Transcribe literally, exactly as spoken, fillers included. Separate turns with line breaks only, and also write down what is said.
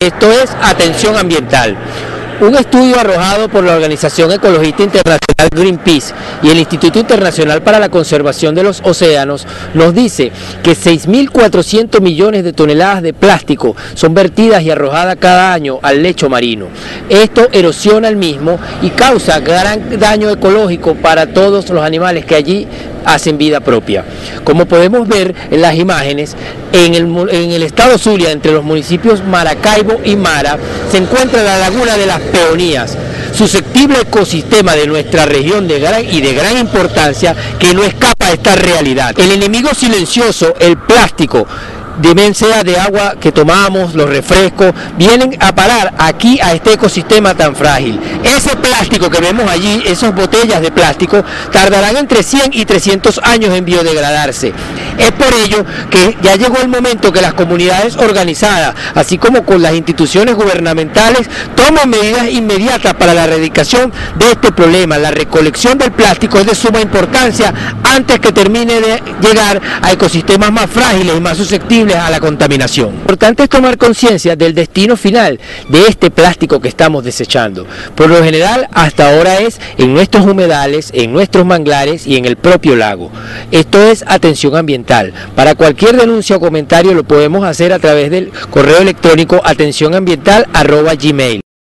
Esto es Atención Ambiental. Un estudio arrojado por la organización ecologista internacional Greenpeace y el Instituto Internacional para la Conservación de los Océanos nos dice que seis mil cuatrocientos millones de toneladas de plástico son vertidas y arrojadas cada año al lecho marino. Esto erosiona el mismo y causa gran daño ecológico para todos los animales que allí hacen vida propia. Como podemos ver en las imágenes, en el, en el estado Zulia, entre los municipios Maracaibo y Mara, se encuentra la laguna de las Peonías, susceptible ecosistema de nuestra región de gran y de gran importancia que no escapa a esta realidad. El enemigo silencioso, el plástico, bien sea de agua que tomamos, los refrescos, vienen a parar aquí a este ecosistema tan frágil. Ese plástico que vemos allí, esas botellas de plástico, tardarán entre cien y trescientos años en biodegradarse. Es por ello que ya llegó el momento que las comunidades organizadas, así como con las instituciones gubernamentales, tomen medidas inmediatas para la erradicación de este problema. La recolección del plástico es de suma importancia antes que termine de llegar a ecosistemas más frágiles y más susceptibles a la contaminación. Lo importante es tomar conciencia del destino final de este plástico que estamos desechando. Por lo general, hasta ahora es en nuestros humedales, en nuestros manglares y en el propio lago. Esto es Atención Ambiental. Para cualquier denuncia o comentario lo podemos hacer a través del correo electrónico atención ambiental arroba gmail.